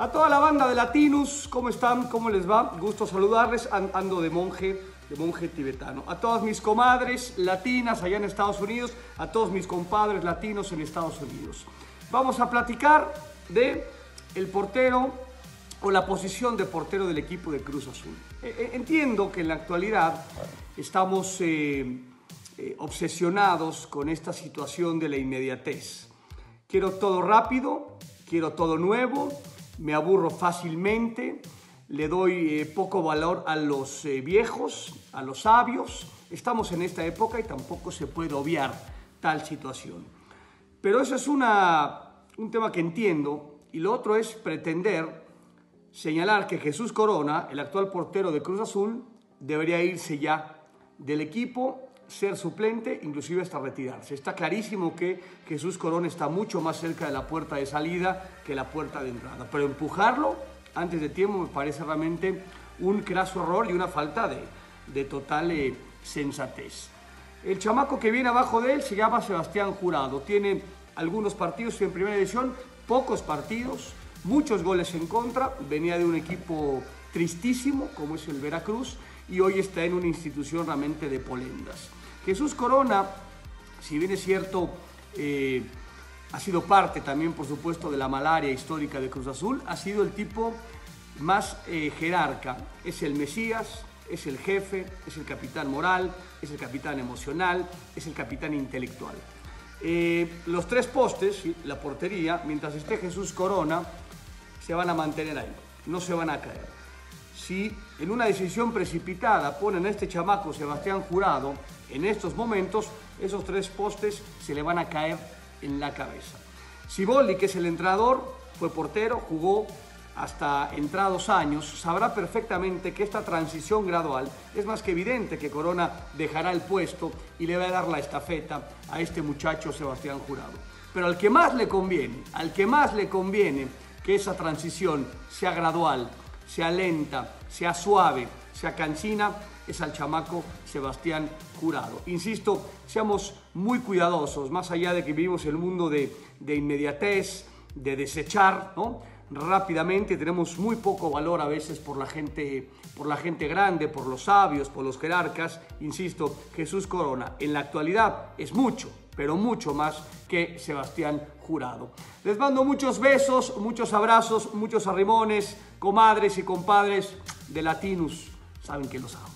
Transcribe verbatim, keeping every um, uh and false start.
A toda la banda de Latinos, ¿cómo están? ¿Cómo les va? Gusto saludarles, ando de monje, de monje tibetano. A todas mis comadres latinas allá en Estados Unidos, a todos mis compadres latinos en Estados Unidos. Vamos a platicar de el portero o la posición de portero del equipo de Cruz Azul. Entiendo que en la actualidad estamos eh, eh, obsesionados con esta situación de la inmediatez. Quiero todo rápido, quiero todo nuevo, me aburro fácilmente, le doy eh, poco valor a los eh, viejos, a los sabios. Estamos en esta época y tampoco se puede obviar tal situación. Pero eso es una, un tema que entiendo, y lo otro es pretender señalar que Jesús Corona, el actual portero de Cruz Azul, debería irse ya del equipo, ser suplente, inclusive hasta retirarse. Está clarísimo que Jesús Corona está mucho más cerca de la puerta de salida que la puerta de entrada. Pero empujarlo antes de tiempo me parece realmente un craso error y una falta de, de total eh, sensatez. El chamaco que viene abajo de él se llama Sebastián Jurado. Tiene algunos partidos en primera división, pocos partidos, muchos goles en contra. Venía de un equipo tristísimo como es el Veracruz y hoy está en una institución realmente de polendas. Jesús Corona, si bien es cierto, eh, ha sido parte también, por supuesto, de la malaria histórica de Cruz Azul, ha sido el tipo más eh, jerarca. Es el Mesías, es el jefe, es el capitán moral, es el capitán emocional, es el capitán intelectual. Eh, los tres postes, la portería, mientras esté Jesús Corona, se van a mantener ahí, no se van a caer. Si en una decisión precipitada ponen a este chamaco Sebastián Jurado, en estos momentos esos tres postes se le van a caer en la cabeza. Siboldi, que es el entrenador, fue portero, jugó hasta entrados años, sabrá perfectamente que esta transición gradual es más que evidente que Corona dejará el puesto y le va a dar la estafeta a este muchacho Sebastián Jurado. Pero al que más le conviene, al que más le conviene que esa transición sea gradual, sea lenta, sea suave, sea cansina, es al chamaco Sebastián Jurado. Insisto, seamos muy cuidadosos, más allá de que vivimos el mundo de, de inmediatez, de desechar, ¿no? rápidamente, tenemos muy poco valor a veces por la gente, por la gente grande, por los sabios, por los jerarcas. Insisto, Jesús Corona en la actualidad es mucho, pero mucho más que Sebastián Jurado. Les mando muchos besos, muchos abrazos, muchos arrimones, comadres y compadres de Latinos. Saben que los amo.